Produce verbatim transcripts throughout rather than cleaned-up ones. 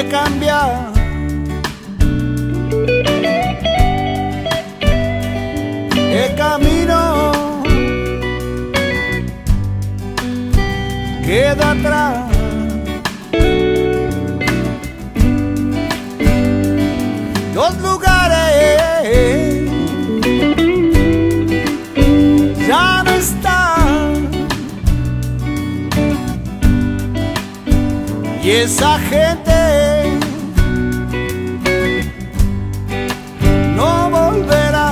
de cambiar. El camino queda atrás. Los lugares ya no están, y esa gente no volverá.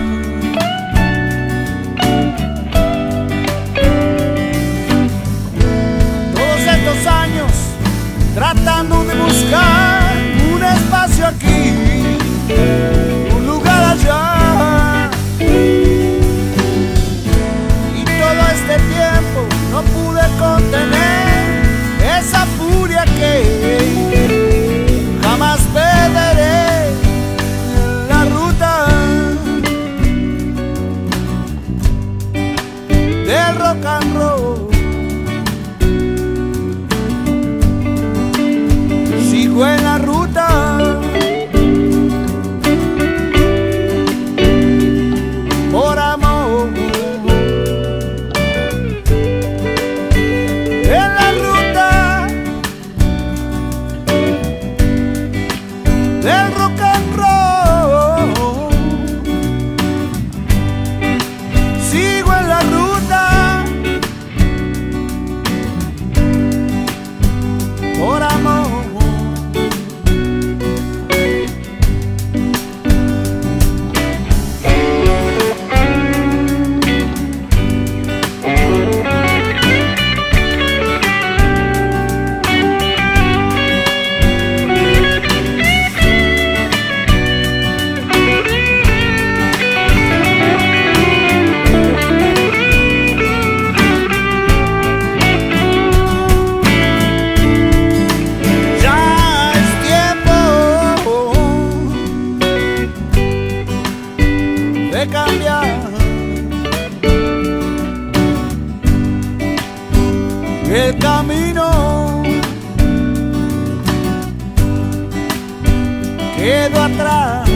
Todos estos años tratando de buscar un espacio aquí, un lugar allá, y todo este tiempo no pude contener esa furia que jamás perderé en la ruta del rock and roll. Sigo en la ruta por amor, en la ruta del rock and roll. Sigo en la ruta por amor. De cambiar el camino quedó atrás.